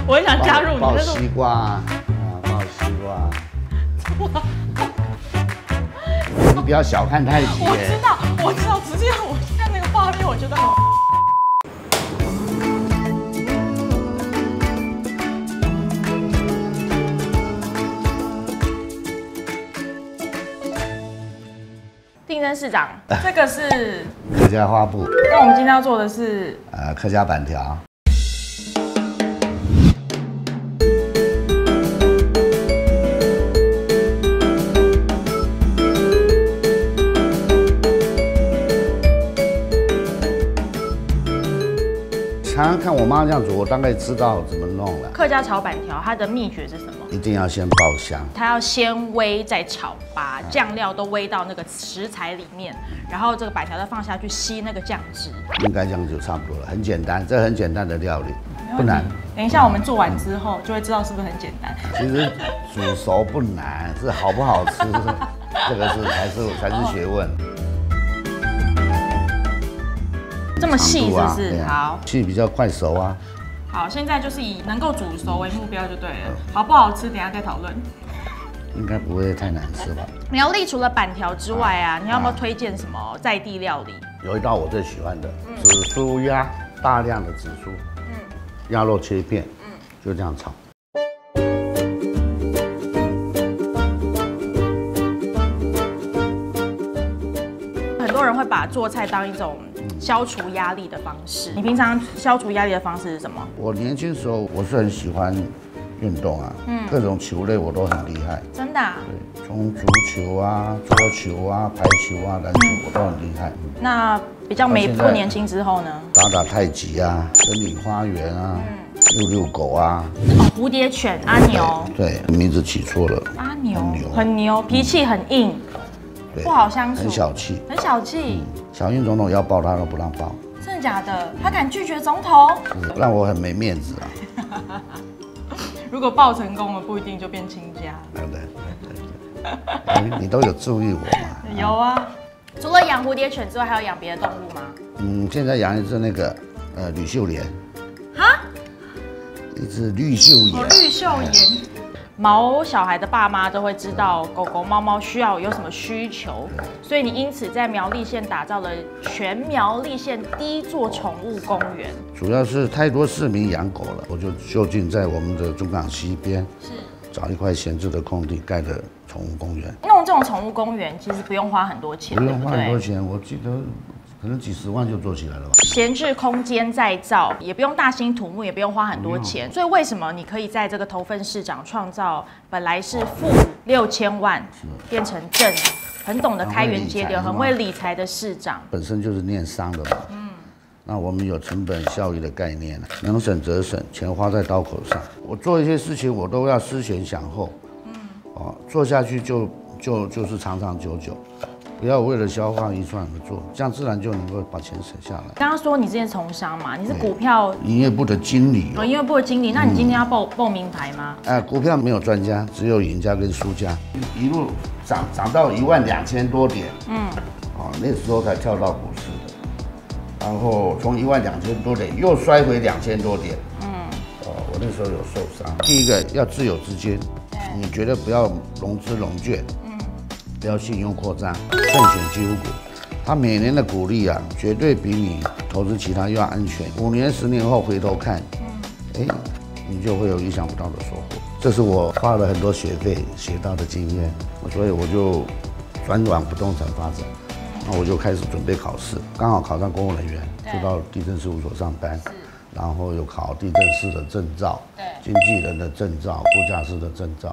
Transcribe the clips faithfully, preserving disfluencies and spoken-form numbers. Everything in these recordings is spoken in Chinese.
我很想加入你。 爆西瓜啊，爆西瓜。你不要小看太极。 我知道，我知道，直接我看那个画面，我觉得很。定真市长，这个是客家花布。 那我们今天要做的是呃客家板条。常常看我妈这样煮，我大概知道怎么弄了。 客家炒板条，它的秘诀是什么？ 一定要先爆香， 它要先煨再炒，把酱料都煨到那个食材里面，然后这个板条再放下去吸那个酱汁。 应该这样就差不多了，很简单，这很简单的料理，不难。 等一下我们做完之后就会知道是不是很简单。 其实煮熟不难，是好不好吃，这个是才是才是学问。 这么细是不是？好， 细比较快熟啊。 好，现在就是以能够煮熟为目标就对了。好不好吃，等一下再讨论。 应该不会太难吃吧？ 苗栗除了板条之外啊，你有没有推荐什么在地料理？ 有一道我最喜欢的紫苏鸭，大量的紫苏，嗯，鸭肉切片，嗯，就这样炒。 很多人会把做菜当一种消除压力的方式。你平常消除压力的方式是什么？ 我年轻时候我是很喜欢运动啊，嗯，各种球类我都很厉害。 真的啊？ 对，从足球啊、桌球啊、排球啊、篮球我都很厉害。 那比较没不年轻之后呢？ 打打太极啊，森林花园啊，遛遛狗啊。 哦，蝴蝶犬、阿牛。 对，名字起错了。 阿牛，很牛，脾气很硬。不好相处， 很小气， 很小气。 嗯、小英总统要抱他都不让抱， 真的假的？他敢拒绝总统？ 让我很没面子啊。 如果抱成功了，不一定就变亲家。 对对对对，你你都有注意我嘛？ 有啊。除了养蝴蝶犬之外，还有养别的动物吗？ 嗯，现在养一只那个呃吕秀莲。 哈？ 一只绿袖眼。 哦，绿袖眼。毛小孩的爸妈都会知道狗狗、猫猫需要有什么需求，所以你因此在苗栗县打造了全苗栗县第一座宠物公园。 主要是太多市民养狗了，我就就近在我们的中港西边是找一块闲置的空地盖的宠物公园。 弄这种宠物公园其实不用花很多钱， 不用花很多钱，我记得可能几十万就做起来了吧。 闲置空间再造，也不用大兴土木，也不用花很多钱。所以为什么你可以在这个头份市长创造本来是负六千万，变成正，很懂得开源节流、很会理财的市长？ 本身就是念商的嘛。嗯。那我们有成本效益的概念，能省则省，钱花在刀口上。我做一些事情，我都要思前想后。嗯。哦，做下去就就就是长长久久。不要为了消化预算而做，这样自然就能够把钱省下来。 刚刚说你之前从商嘛，你是股票营业部的经理哦，营业部的经理。那你今天要报、嗯、报名牌吗？ 呃，股票没有专家，只有赢家跟输家。一路涨涨到一万两千多点，嗯，哦，那时候才跳到股市的，然后从一万两千多点又摔回两千多点，嗯，哦，我那时候有受伤。第一个要自有资金，你绝对不要融资融券。不要信用扩张，慎选绩优股。它每年的股利啊，绝对比你投资其他要安全。五年、十年后回头看，哎，你就会有意想不到的收获。这是我花了很多学费学到的经验，所以我就转往不动产发展。那我就开始准备考试，刚好考上公务人员，就到地政事务所上班，然后又考地政士的证照，经纪人的证照，估价师的证照。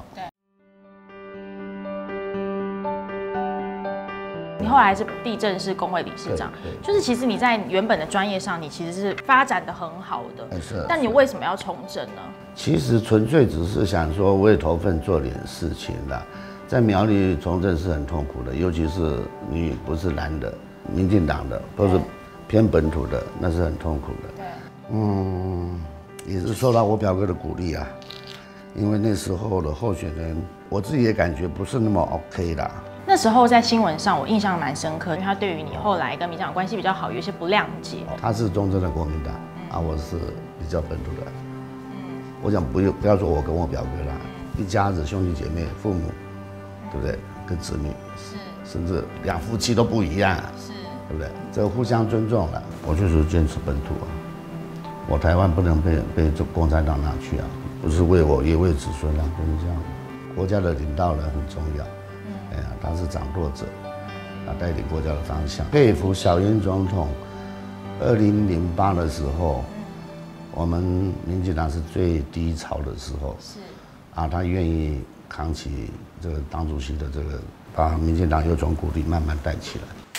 你后来是地政士工会理事长，就是其实你在原本的专业上，你其实是发展的很好的，是。但你为什么要从政呢？ 其实纯粹只是想说为头份做点事情啦。在苗栗从政是很痛苦的，尤其是你不是蓝的、民进党的，都是偏本土的，那是很痛苦的。对，嗯，也是受到我表哥的鼓励啊，因为那时候的候选人，我自己也感觉不是那么 OK 啦。 那时候在新闻上，我印象蛮深刻，因为他对于你后来跟民进党关系比较好，有一些不谅解。 他是忠贞的国民党，嗯、啊，我是比较本土的。嗯， 我想不用不要说我跟我表哥啦，一家子兄弟姐妹、父母，对不对？跟子女是，甚至两夫妻都不一样啊，是，对不对？这个互相尊重了。我就是坚持本土啊，我台湾不能被被这共产党拿去啊，不是为我，也为子孙啊，不能这样。国家的领导人很重要，嗯，哎呀，他是掌舵者，他带领国家的方向。佩服小英总统，二零零八的时候。我们民进党是最低潮的时候，是啊，他愿意扛起这个党主席的这个，把民进党有种鼓励慢慢带起来。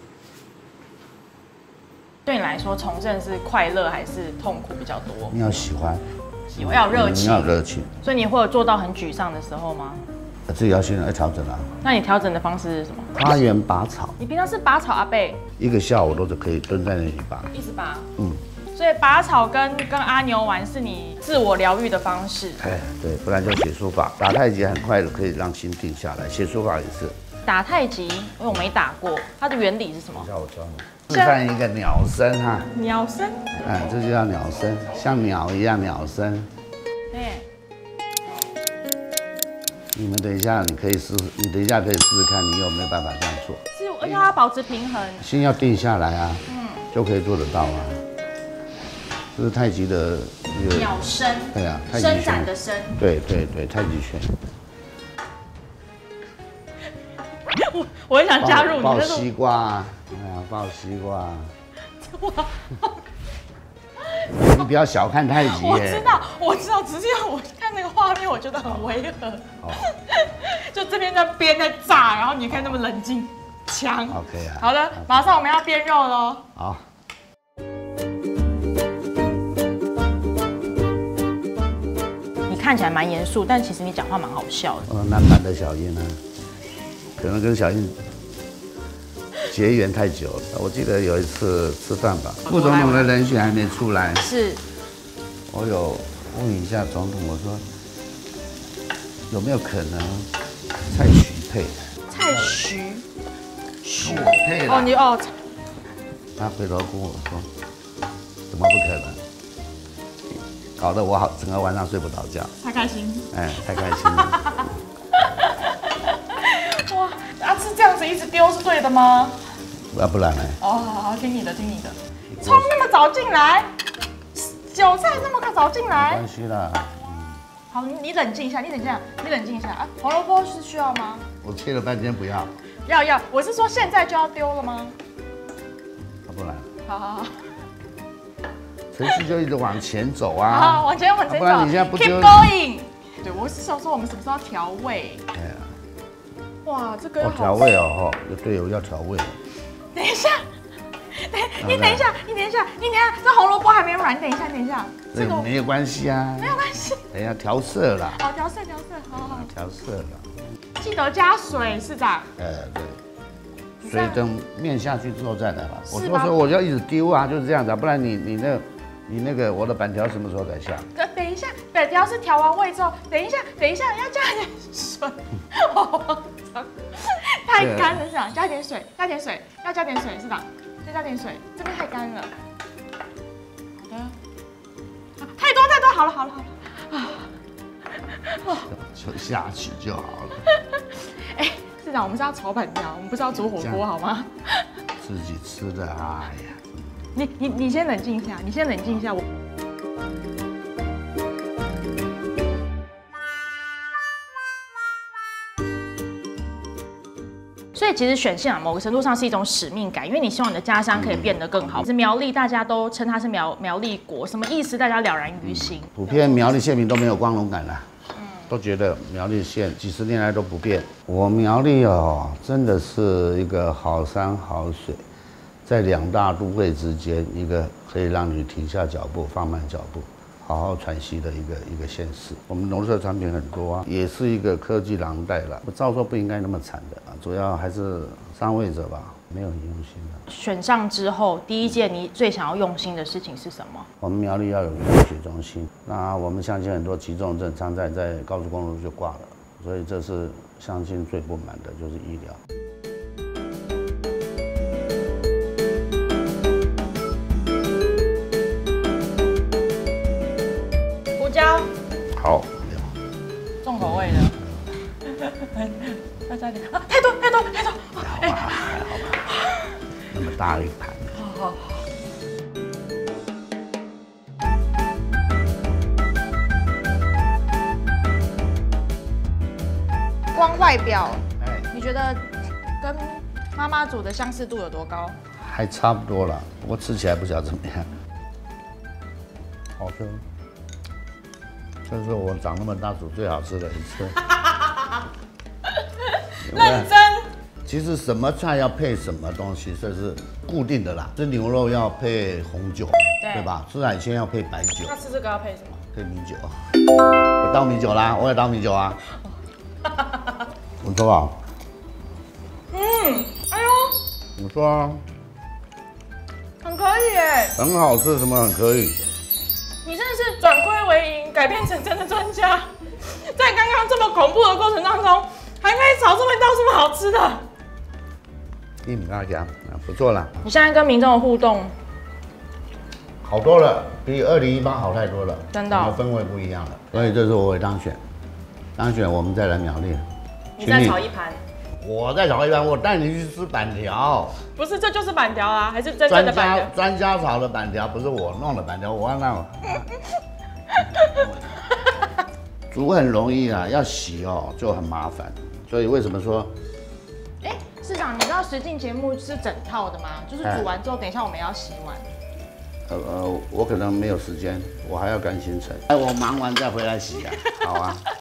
对你来说，从政是快乐还是痛苦比较多？ 你要喜欢， 喜欢要有热情， 你要有热情。 所以你会有做到很沮丧的时候吗？ 自己要先来调整啊。 那你调整的方式是什么？ 花园拔草。 你平常是拔草阿伯？ 一个下午都是可以蹲在那里拔， 一直拔。 嗯。 所以拔草跟跟阿牛玩是你自我疗愈的方式。 哎，对，不然就写书法。打太极很快的可以让心定下来，写书法也是。 打太极，因为我没打过，它的原理是什么？ 叫我教你。示范一个鸟声哈。 鸟声。 哎，这就叫鸟声，像鸟一样鸟声。 对。 你们等一下，你可以试，你等一下可以试试看，你有没有办法这样做？ 是，而且它要保持平衡。 心要定下来啊，嗯，就可以做得到啊。这是太极的这个鸟声， 对啊，太极拳伸展的伸， 对对对，太极拳。 我我很想加入你， 抱西瓜啊，哎呀，抱西瓜。哇！你不要小看太极耶。 我知道，我知道，只是我看那个画面，我觉得很违和。哦。就这边在编在炸，然后你看那么冷静，强。 OK 啊。 好的，马上我们要煸肉喽。 好。 看起来蛮严肃，但其实你讲话蛮好笑的。 呃，南版的小英呢，可能跟小英结缘太久了。我记得有一次吃饭吧，副总统的人选还没出来， 是， 我有问一下总统，我说有没有可能蔡徐配？ 蔡徐， 徐配哦，你哦， 他回头跟我说，怎么不可能？搞得我好整个晚上睡不着觉， 太开心， 哎，太开心了。 哇，啊是这样子一直丢是对的吗？ 要不然呢？ 哦，好好听你的，听你的。葱那么早进来，韭菜那么早进来， 没关系啦。 好，你你冷静一下，你等一下，你冷静一下啊。红萝卜是需要吗？ 我切了半天不要。 要要，我是说现在就要丢了吗？ 要不然。 好好好。 程序就一直往前走啊！ 好，往前往前走。 不然你现在不丢 keep going。对，我是想说我们什么时候要调味？哎呀，哇，这个要调味哦，对，我要调味。 等一下，等你等一下，你等一下，你等一下，这红萝卜还没软，你等一下，等一下。 这个没有关系啊， 没有关系。 等一下调色啦。 好，调色调色，好好。 调色了。 记得加水，市长。 呃，对。水等面下去之后再来吧。我说说我要一直丢啊，就是这样子啊，不然你你那。你那个我的板条什么时候才下？ 等等一下，板条是调完味之后，等一下，等一下要加点水，太干了，市长，加点水，加点水，要加点水，市长，再加点水，这边太干了。好的，太多太多，好了好了好了， 就下去就好了。 哎，市长，我们是要炒板条，我们不是要煮火锅好吗？ 自己吃的，哎呀。 你你你先冷静一下，你先冷静一下我。所以其实选县啊，某个程度上是一种使命感，因为你希望你的家乡可以变得更好。其实苗栗大家都称它是苗苗栗国，什么意思？大家了然于心。 普遍苗栗县民都没有光荣感啦，都觉得苗栗县几十年来都不变。我苗栗哦，真的是一个好山好水。在两大都会之间，一个可以让你停下脚步、放慢脚步、好好喘息的一个一个县市。我们农特产品很多啊，也是一个科技廊带了。照说不应该那么惨的啊，主要还是上位者吧，没有很用心的。 选上之后，第一件你最想要用心的事情是什么？ 我们苗栗要有个医学中心，那我们相信很多急重症常在在高速公路就挂了，所以这是相信最不满的就是医疗。 胡椒。 光外表， 哎， 你觉得跟妈妈煮的相似度有多高？ 还差不多了，不过吃起来不晓得怎么样。好吃，这是我长那么大煮最好吃的一次。 认真。 其实什么菜要配什么东西，这是固定的啦。吃牛肉要配红酒， 对对吧？吃海鲜要配白酒， 那吃这个要配什么？ 配米酒。我倒米酒啦，我也倒米酒啊。不错啊。 嗯，哎呦， 不错啊， 很可以耶。 很好吃，什么很可以？ 你真的是转亏为盈，改变成真的专家。在刚刚这么恐怖的过程当中，还可以炒出一道这么好吃的。 一米二家啊，不错啦， 你现在跟民众的互动， 好多了，比二零一八好太多了， 真的哦氛围不一样了。所以这次我会当选，当选我们再来苗栗。 你再炒一盘， 我再炒一盘，我带你去吃板条。 不是，这就是板条啊，还是真正专的板条家？专家炒的板条，不是我弄的板条，我要那种。煮很容易啊，要洗哦就很麻烦，所以为什么说？ 哎，市长，你知道实境节目是整套的吗？就是煮完之后，等一下我们要洗碗。 呃呃，我可能没有时间，我还要赶行程。哎，我忙完再回来洗啊，好啊。